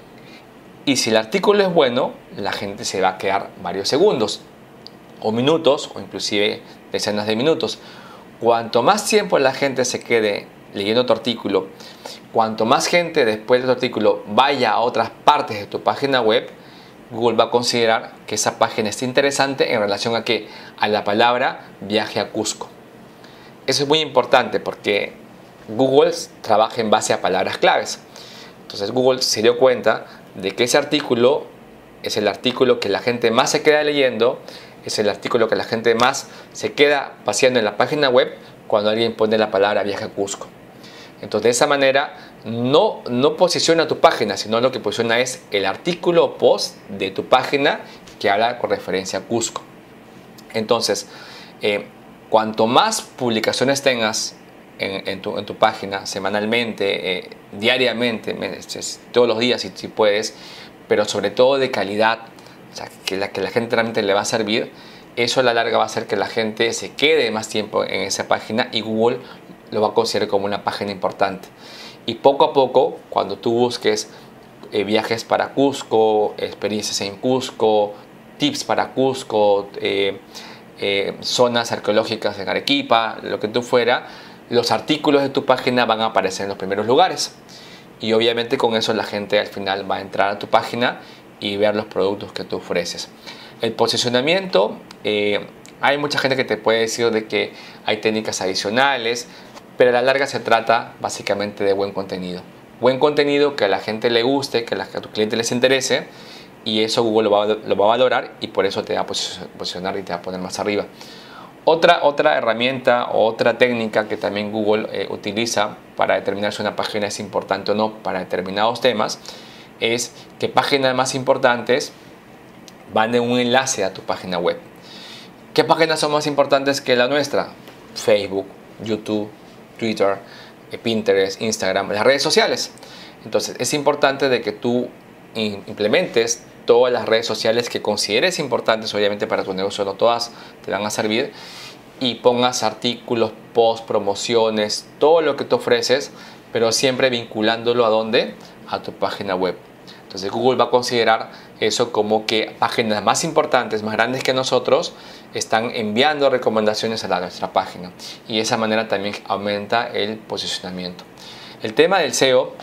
Y si el artículo es bueno, la gente se va a quedar varios segundos, o minutos, o inclusive decenas de minutos. Cuanto más tiempo la gente se quede leyendo tu artículo, cuanto más gente después de tu artículo vaya a otras partes de tu página web, Google va a considerar que esa página es interesante en relación a que a la palabra viaje a Cusco. Eso es muy importante porque Google trabaja en base a palabras claves. Entonces Google se dio cuenta de que ese artículo es el artículo que la gente más se queda leyendo, es el artículo que la gente más se queda paseando en la página web cuando alguien pone la palabra viaje a Cusco. Entonces de esa manera no posiciona tu página, sino lo que posiciona es el artículo o post de tu página que habla con referencia a Cusco. Entonces, cuanto más publicaciones tengas en tu página, semanalmente, diariamente, todos los días si puedes, pero sobre todo de calidad, o sea, que la gente realmente le va a servir, eso a la larga va a hacer que la gente se quede más tiempo en esa página y Google lo va a considerar como una página importante. Y poco a poco, cuando tú busques viajes para Cusco, experiencias en Cusco, tips para Cusco, zonas arqueológicas en Arequipa, lo que tú fuera, los artículos de tu página van a aparecer en los primeros lugares. Y obviamente con eso la gente al final va a entrar a tu página y ver los productos que tú ofreces. El posicionamiento, hay mucha gente que te puede decir de que hay técnicas adicionales, pero a la larga se trata básicamente de buen contenido. Buen contenido que a la gente le guste, que a tu cliente les interese, y eso Google lo va a valorar y por eso te va a posicionar y te va a poner más arriba. Otra herramienta o otra técnica que también Google utiliza para determinar si una página es importante o no para determinados temas es que páginas más importantes van de un enlace a tu página web. ¿Qué páginas son más importantes que la nuestra? Facebook, YouTube, Twitter, Pinterest, Instagram, las redes sociales. Entonces es importante de que tú implementes todas las redes sociales que consideres importantes, obviamente para tu negocio no todas te van a servir, y pongas artículos, posts, promociones, todo lo que te ofreces, pero siempre vinculándolo ¿a dónde? A tu página web. Entonces Google va a considerar eso como que páginas más importantes, más grandes que nosotros, están enviando recomendaciones a nuestra página, y de esa manera también aumenta el posicionamiento. El tema del SEO,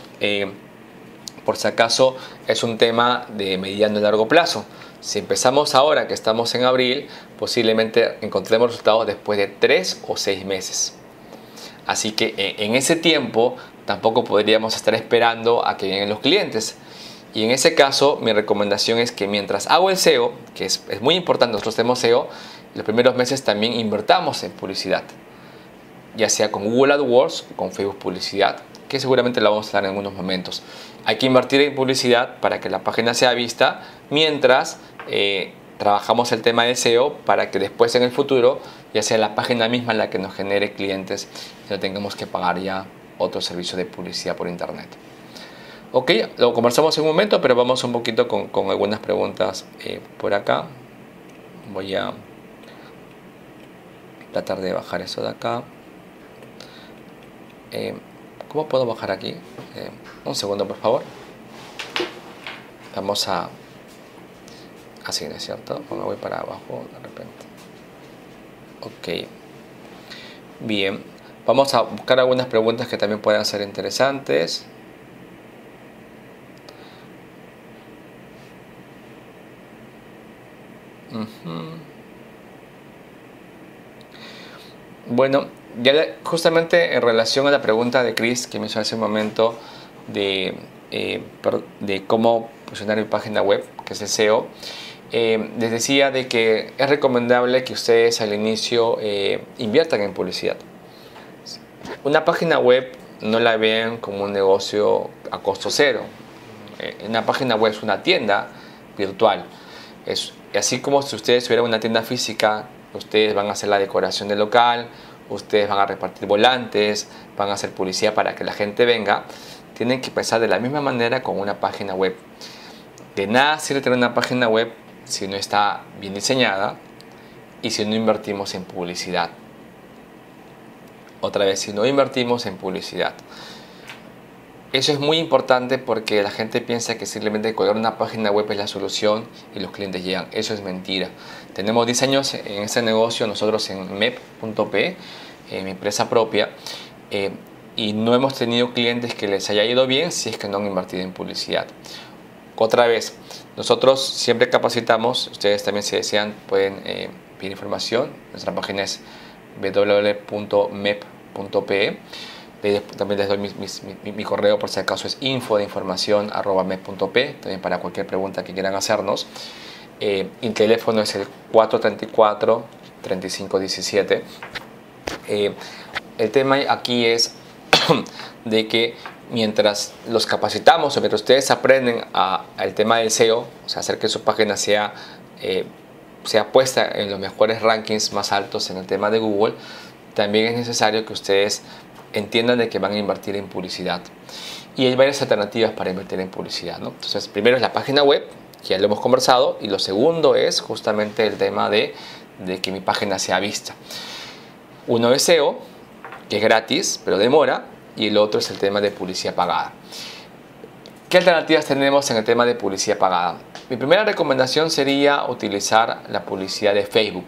por si acaso, es un tema de mediano y largo plazo. Si empezamos ahora, que estamos en abril, posiblemente encontremos resultados después de 3 o 6 meses. Así que en ese tiempo tampoco podríamos estar esperando a que lleguen los clientes. Y en ese caso, mi recomendación es que mientras hago el SEO, que es muy importante, nosotros tenemos SEO, los primeros meses también invertamos en publicidad, ya sea con Google AdWords o con Facebook Publicidad, que seguramente la vamos a dar en unos momentos. Hay que invertir en publicidad para que la página sea vista, mientras trabajamos el tema de SEO para que después en el futuro ya sea la página misma la que nos genere clientes y no tengamos que pagar ya otro servicio de publicidad por internet. Ok, lo conversamos en un momento, pero vamos un poquito con algunas preguntas por acá. Voy a tratar de bajar eso de acá. ¿Cómo puedo bajar aquí? Un segundo, por favor. Vamos a... Así, ¿no es cierto? Me voy para abajo de repente. Ok. Bien. Vamos a buscar algunas preguntas que también puedan ser interesantes. Bueno, ya justamente en relación a la pregunta de Chris que me hizo hace un momento de cómo posicionar mi página web, que es el SEO, les decía de que es recomendable que ustedes al inicio inviertan en publicidad. Una página web no la vean como un negocio a costo cero. Una página web es una tienda virtual. Así como si ustedes tuvieran una tienda física, ustedes van a hacer la decoración del local, ustedes van a repartir volantes, van a hacer publicidad para que la gente venga. Tienen que pensar de la misma manera con una página web. De nada sirve tener una página web si no está bien diseñada y si no invertimos en publicidad. Otra vez, si no invertimos en publicidad. Eso es muy importante porque la gente piensa que simplemente colgar una página web es la solución y los clientes llegan. Eso es mentira. Tenemos 10 años en este negocio, nosotros en mep.pe, mi empresa propia, y no hemos tenido clientes que les haya ido bien si es que no han invertido en publicidad. Otra vez, nosotros siempre capacitamos, ustedes también si desean pueden pedir información. Nuestra página es www.mep.pe. También les doy mi correo por si acaso, es info@mep.pe, también para cualquier pregunta que quieran hacernos. Mi teléfono es el 434-3517. El tema aquí es de que mientras los capacitamos o mientras ustedes aprenden el tema del SEO, o sea, hacer que su página sea puesta en los mejores rankings más altos en el tema de Google, también es necesario que ustedes entiendan de que van a invertir en publicidad. Y hay varias alternativas para invertir en publicidad, ¿no? Entonces, primero es la página web, que ya lo hemos conversado, y lo segundo es justamente el tema de que mi página sea vista. Uno es SEO, que es gratis, pero demora, y el otro es el tema de publicidad pagada. ¿Qué alternativas tenemos en el tema de publicidad pagada? Mi primera recomendación sería utilizar la publicidad de Facebook.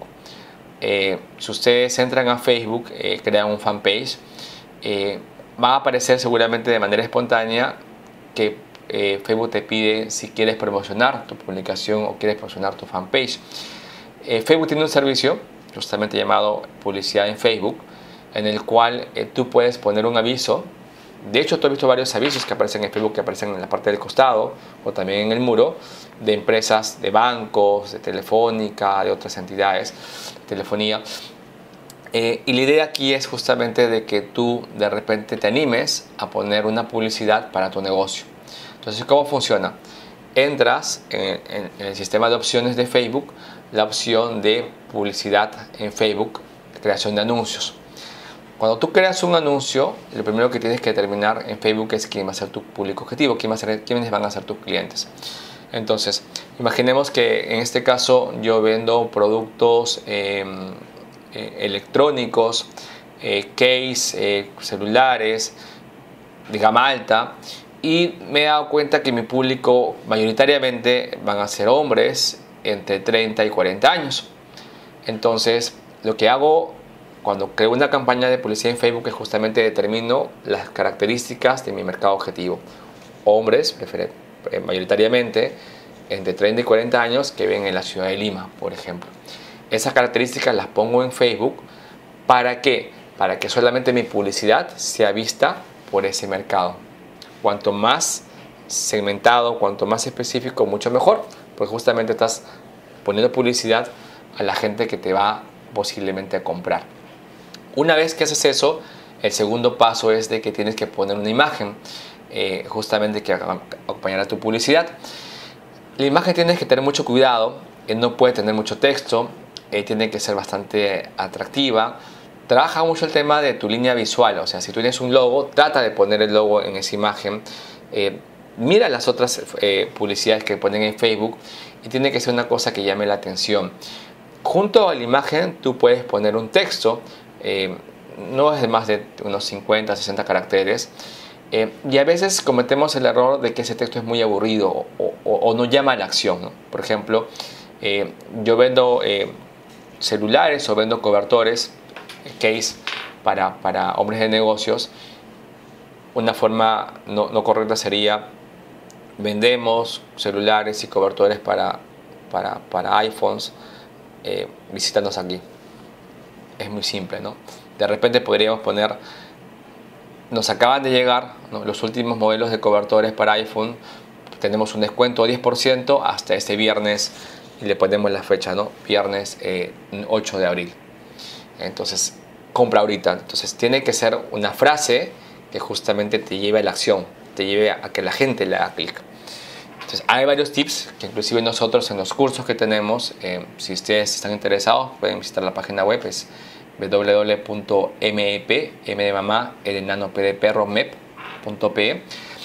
Si ustedes entran a Facebook, crean un fanpage, va a aparecer seguramente de manera espontánea que Facebook te pide si quieres promocionar tu publicación o quieres promocionar tu fanpage. Facebook tiene un servicio justamente llamado publicidad en Facebook, en el cual tú puedes poner un aviso. De hecho, tú has visto varios avisos que aparecen en Facebook, que aparecen en la parte del costado o también en el muro, de empresas, de bancos, de Telefónica, de otras entidades de telefonía. Y la idea aquí es justamente de que tú de repente te animes a poner una publicidad para tu negocio. Entonces, ¿cómo funciona? Entras en el sistema de opciones de Facebook, la opción de publicidad en Facebook, creación de anuncios. Cuando tú creas un anuncio, lo primero que tienes que determinar en Facebook es quién va a ser tu público objetivo, quiénes van a ser tus clientes. Entonces, imaginemos que en este caso yo vendo productos electrónicos, case, celulares de gama alta, y me he dado cuenta que mi público mayoritariamente van a ser hombres entre 30 y 40 años. Entonces, lo que hago cuando creo una campaña de publicidad en Facebook es justamente determino las características de mi mercado objetivo. Hombres, mayoritariamente entre 30 y 40 años, que viven en la ciudad de Lima, por ejemplo. Esas características las pongo en Facebook. ¿Para qué? Para que solamente mi publicidad sea vista por ese mercado. Cuanto más segmentado, cuanto más específico, mucho mejor, porque justamente estás poniendo publicidad a la gente que te va posiblemente a comprar. Una vez que haces eso, el segundo paso es de que tienes que poner una imagen justamente que acompañará tu publicidad. La imagen tienes que tener mucho cuidado, no puede tener mucho texto, tiene que ser bastante atractiva. Trabaja mucho el tema de tu línea visual, o sea, si tú tienes un logo, trata de poner el logo en esa imagen. Mira las otras publicidades que ponen en Facebook y tiene que ser una cosa que llame la atención. Junto a la imagen tú puedes poner un texto, no es de más de unos 50, 60 caracteres, y a veces cometemos el error de que ese texto es muy aburrido o no llama a la acción, ¿no? Por ejemplo, yo vendo celulares o vendo cobertores, case para hombres de negocios. Una forma no correcta sería: vendemos celulares y cobertores para iPhones, visítanos aquí. Es muy simple, ¿no? De repente podríamos poner: nos acaban de llegar, ¿no?, los últimos modelos de cobertores para iPhone, tenemos un descuento de 10% hasta este viernes, y le ponemos la fecha, ¿no? Viernes 8 de abril. Entonces, compra ahorita. Entonces, tiene que ser una frase que justamente te lleve a la acción, te lleve a que la gente le haga clic. Entonces, hay varios tips que inclusive nosotros en los cursos que tenemos, si ustedes están interesados, pueden visitar la página web, es www.mep, m de mamá, e de enano, p de perro, mep.pe.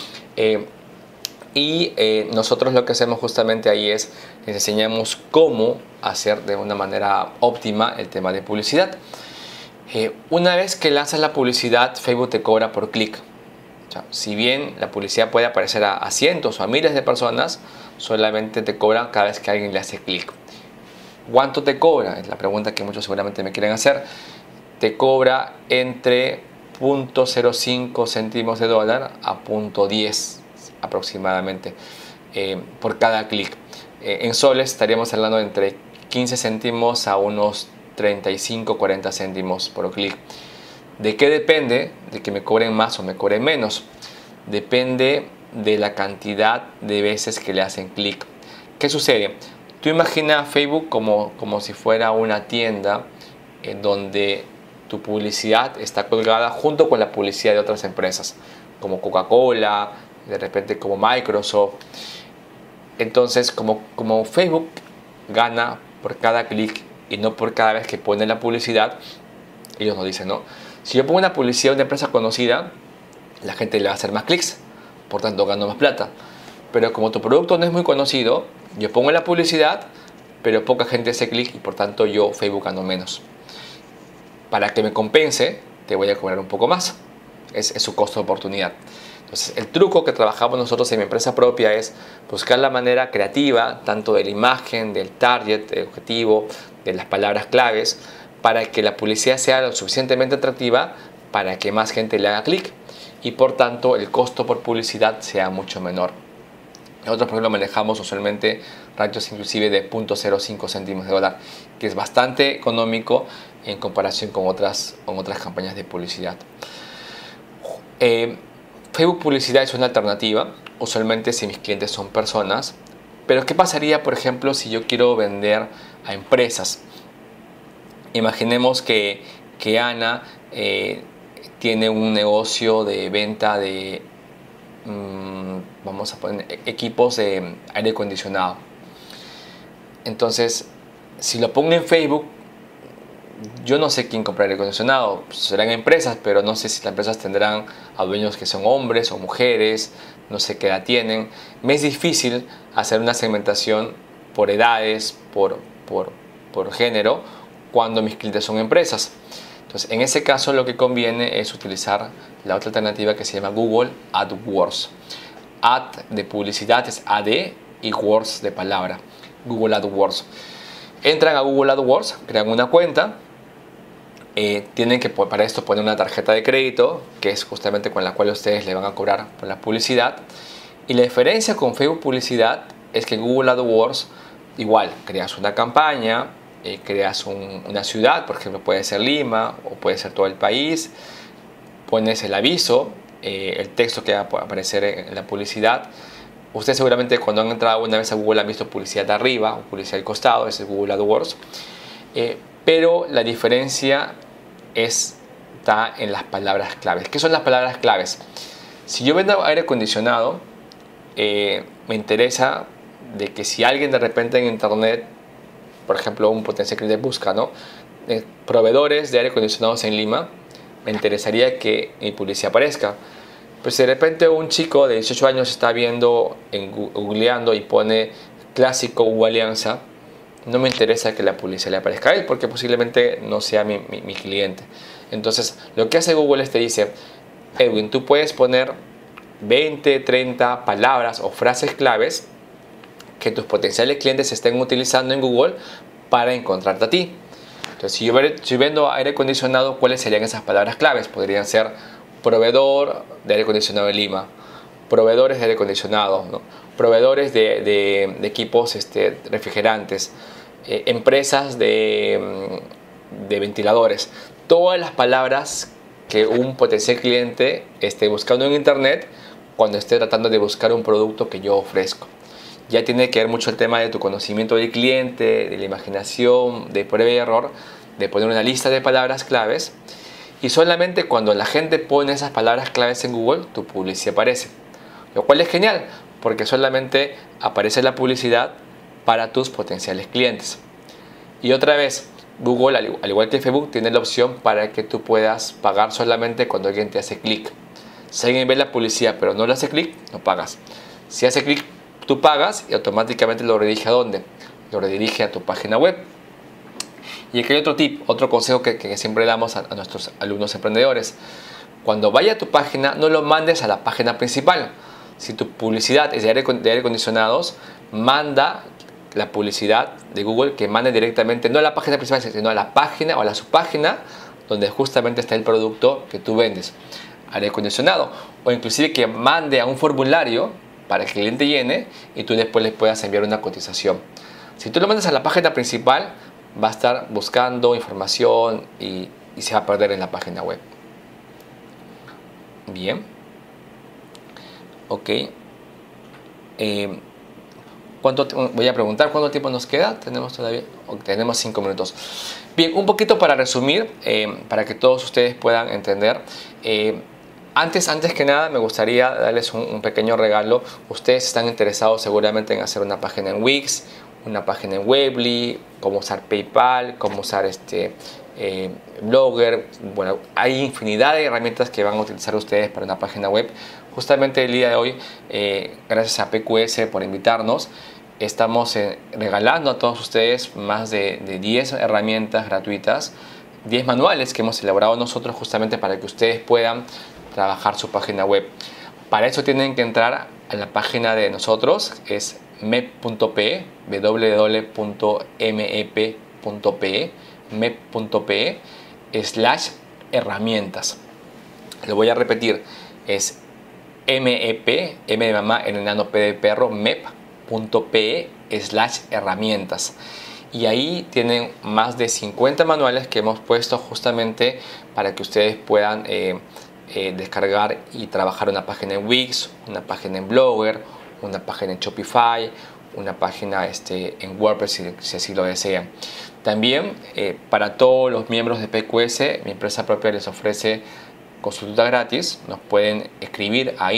Nosotros lo que hacemos justamente ahí es les enseñamos cómo hacer de una manera óptima el tema de publicidad. Una vez que lanzas la publicidad, Facebook te cobra por clic. O sea, si bien la publicidad puede aparecer a cientos o a miles de personas, solamente te cobra cada vez que alguien le hace clic. ¿Cuánto te cobra? Es la pregunta que muchos seguramente me quieren hacer. Te cobra entre 0.05 céntimos de dólar a 0.10 aproximadamente por cada clic. En soles estaríamos hablando de entre 15 céntimos a unos 35-40 céntimos por clic. ¿De qué depende? De que me cobren más o me cobren menos. Depende de la cantidad de veces que le hacen clic. ¿Qué sucede? Tú imagina Facebook como si fuera una tienda en donde tu publicidad está colgada junto con la publicidad de otras empresas, como Coca-Cola, de repente como Microsoft. Entonces, como Facebook gana por cada clic y no por cada vez que pone la publicidad, ellos nos dicen, no, si yo pongo una publicidad de una empresa conocida, la gente le va a hacer más clics, por tanto gano más plata. Pero como tu producto no es muy conocido, yo pongo la publicidad, pero poca gente hace clic y por tanto yo, Facebook, gano menos. Para que me compense, te voy a cobrar un poco más. Es su costo de oportunidad. Entonces, el truco que trabajamos nosotros en mi empresa propia es buscar la manera creativa, tanto de la imagen, del target, del objetivo, de las palabras claves, para que la publicidad sea lo suficientemente atractiva para que más gente le haga clic y por tanto el costo por publicidad sea mucho menor. Nosotros, por ejemplo, manejamos usualmente ratios inclusive de 0.05 céntimos de dólar, que es bastante económico en comparación con otras campañas de publicidad. Facebook Publicidad es una alternativa, usualmente si mis clientes son personas, pero ¿qué pasaría, por ejemplo, si yo quiero vender a empresas? Imaginemos que Ana tiene un negocio de venta de, vamos a poner, equipos de aire acondicionado. Entonces, si lo pongo en Facebook, yo no sé quién compra aire acondicionado. Serán empresas, pero no sé si las empresas tendrán a dueños que son hombres o mujeres, no sé qué edad tienen. Me es difícil hacer una segmentación por edades, por género, cuando mis clientes son empresas. Entonces, en ese caso lo que conviene es utilizar la otra alternativa que se llama Google AdWords. Ad de publicidad es AD y Words de palabra. Google AdWords. Entran a Google AdWords, crean una cuenta. Tienen que para esto poner una tarjeta de crédito, que es justamente con la cual ustedes le van a cobrar por la publicidad. Y la diferencia con Facebook Publicidad es que Google AdWords, igual, creas una campaña, creas una ciudad, por ejemplo, puede ser Lima o puede ser todo el país, pones el aviso, el texto que va a aparecer en la publicidad. Ustedes seguramente cuando han entrado una vez a Google han visto publicidad de arriba o publicidad al costado, ese es Google AdWords. Pero la diferencia está en las palabras claves. ¿Qué son las palabras claves? Si yo vendo aire acondicionado, me interesa de que si alguien de repente en internet, por ejemplo, un potencial cliente busca, ¿no?, proveedores de aire acondicionados en Lima, me interesaría que mi publicidad aparezca. Pues si de repente un chico de 18 años está viendo, googleando y pone clásico Google Alianza, no me interesa que la publicidad le aparezca a él porque posiblemente no sea mi cliente. Entonces, lo que hace Google es te dice, Edwin, tú puedes poner 20, 30 palabras o frases claves que tus potenciales clientes estén utilizando en Google para encontrarte a ti. Entonces, si yo vendo aire acondicionado, ¿cuáles serían esas palabras claves? Podrían ser proveedor de aire acondicionado en Lima, proveedores de aire acondicionado, ¿no?, proveedores de equipos refrigerantes, empresas de ventiladores. Todas las palabras que un potencial cliente esté buscando en internet cuando esté tratando de buscar un producto que yo ofrezco. Ya tiene que ver mucho el tema de tu conocimiento del cliente, de la imaginación, de prueba y error, de poner una lista de palabras claves. Y solamente cuando la gente pone esas palabras claves en Google, tu publicidad aparece. Lo cual es genial, porque solamente aparece la publicidad para tus potenciales clientes. Y otra vez, Google, al igual que Facebook, tiene la opción para que tú puedas pagar solamente cuando alguien te hace clic. Si alguien ve la publicidad pero no le hace clic, no pagas. Si hace clic, tú pagas y automáticamente lo redirige ¿a dónde? Lo redirige a tu página web. Y aquí hay otro tip, otro consejo que siempre damos a nuestros alumnos emprendedores. Cuando vaya a tu página, no lo mandes a la página principal. Si tu publicidad es de aire acondicionados, manda la publicidad de Google que mande directamente, no a la página principal, sino a la página o a la subpágina donde justamente está el producto que tú vendes, aire acondicionado, o inclusive que mande a un formulario para que el cliente llene y tú después le puedas enviar una cotización. Si tú lo mandas a la página principal, va a estar buscando información y se va a perder en la página web. Bien. Ok. Voy a preguntar cuánto tiempo nos queda. Tenemos 5 minutos. Bien, un poquito para resumir, para que todos ustedes puedan entender. Antes que nada, me gustaría darles un pequeño regalo. Ustedes están interesados seguramente en hacer una página en Wix, una página en Weebly, cómo usar PayPal, cómo usar Blogger. Bueno, hay infinidad de herramientas que van a utilizar ustedes para una página web. Justamente el día de hoy, gracias a PQS por invitarnos, estamos regalando a todos ustedes más de 10 herramientas gratuitas, 10 manuales que hemos elaborado nosotros justamente para que ustedes puedan trabajar su página web. Para eso tienen que entrar a la página de nosotros, es mep.pe, www.mep.pe, mep.pe/herramientas. Lo voy a repetir, es MEP, M de mamá, en enano, P de perro, mep.pe/herramientas. Y ahí tienen más de 50 manuales que hemos puesto justamente para que ustedes puedan descargar y trabajar una página en Wix, una página en Blogger, una página en Shopify, una página en WordPress si así lo desean. También para todos los miembros de PQS, mi empresa propia les ofrece consulta gratis. Nos pueden escribir a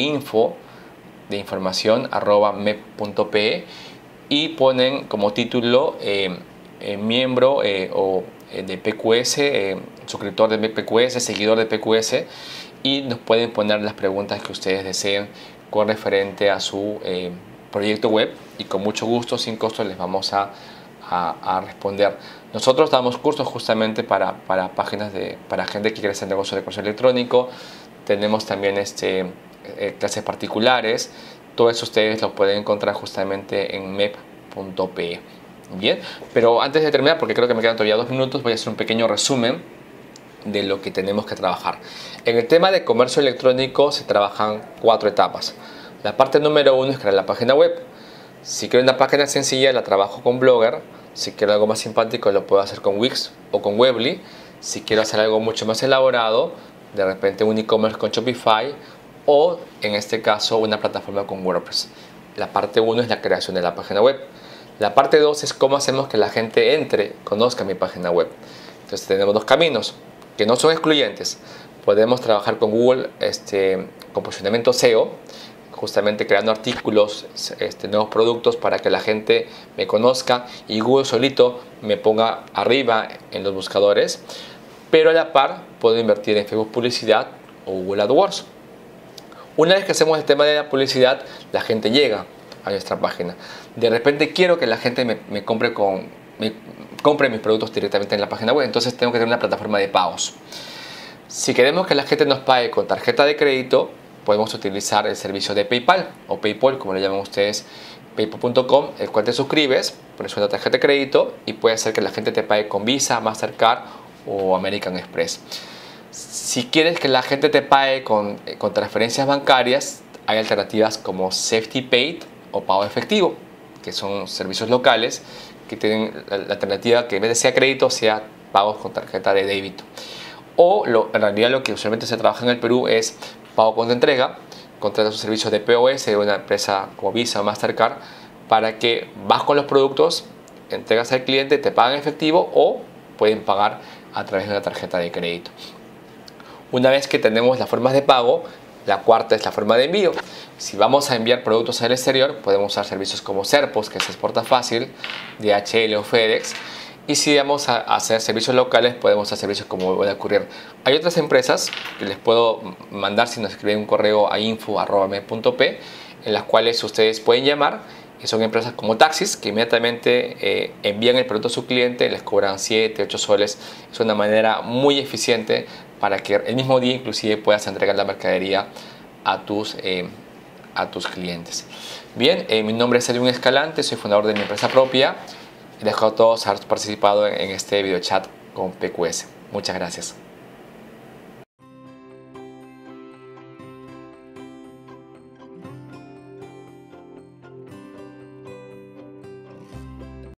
info@mep.pe y ponen como título miembro o de PQS, suscriptor de PQS, seguidor de PQS, y nos pueden poner las preguntas que ustedes deseen con referente a su proyecto web, y con mucho gusto, sin costo, les vamos a responder. Nosotros damos cursos justamente para páginas para gente que quiere hacer negocio de comercio electrónico. Tenemos también clases particulares. Todo eso ustedes lo pueden encontrar justamente en mep.pe. Bien, pero antes de terminar, porque creo que me quedan todavía 2 minutos, voy a hacer un pequeño resumen de lo que tenemos que trabajar. En el tema de comercio electrónico se trabajan 4 etapas. La parte número 1 es crear la página web. Si quiero una página sencilla, la trabajo con Blogger. Si quiero algo más simpático, lo puedo hacer con Wix o con Weebly. Si quiero hacer algo mucho más elaborado, de repente un e-commerce con Shopify, o en este caso una plataforma con WordPress. La parte 1 es la creación de la página web. La parte 2 es cómo hacemos que la gente entre, conozca mi página web. Entonces tenemos 2 caminos que no son excluyentes. Podemos trabajar con Google con posicionamiento SEO, justamente creando artículos, nuevos productos para que la gente me conozca y Google solito me ponga arriba en los buscadores. Pero a la par puedo invertir en Facebook Publicidad o Google AdWords. Una vez que hacemos el tema de la publicidad, la gente llega a nuestra página. De repente quiero que la gente me compre mis productos directamente en la página web, entonces tengo que tener una plataforma de pagos. Si queremos que la gente nos pague con tarjeta de crédito, podemos utilizar el servicio de PayPal o PayPal, como le llaman ustedes, paypal.com, el cual te suscribes, pones una tarjeta de crédito y puede hacer que la gente te pague con Visa, Mastercard o American Express. Si quieres que la gente te pague con transferencias bancarias, hay alternativas como SafetyPay o pago efectivo, que son servicios locales que tienen la alternativa que en vez de sea crédito, sea pagos con tarjeta de débito. O en realidad lo que usualmente se trabaja en el Perú es pago con entrega. Contratas un servicio de POS de una empresa como Visa o Mastercard para que vas con los productos, entregas al cliente, te pagan en efectivo o pueden pagar a través de una tarjeta de crédito. Una vez que tenemos las formas de pago, la cuarta es la forma de envío. Si vamos a enviar productos al exterior, podemos usar servicios como Serpos, que se exporta fácil, DHL o FedEx. Y si vamos a hacer servicios locales, podemos hacer servicios como Voy a Courier. Hay otras empresas que les puedo mandar si nos escriben un correo a info@mep.pe, en las cuales ustedes pueden llamar son empresas como taxis que inmediatamente envían el producto a su cliente, les cobran 7, 8 soles. Es una manera muy eficiente para que el mismo día inclusive puedas entregar la mercadería a tus clientes. Bien, mi nombre es Edwin Escalante, soy fundador de mi empresa propia. Les dejo a todos haber participado en este video chat con PQS. Muchas gracias.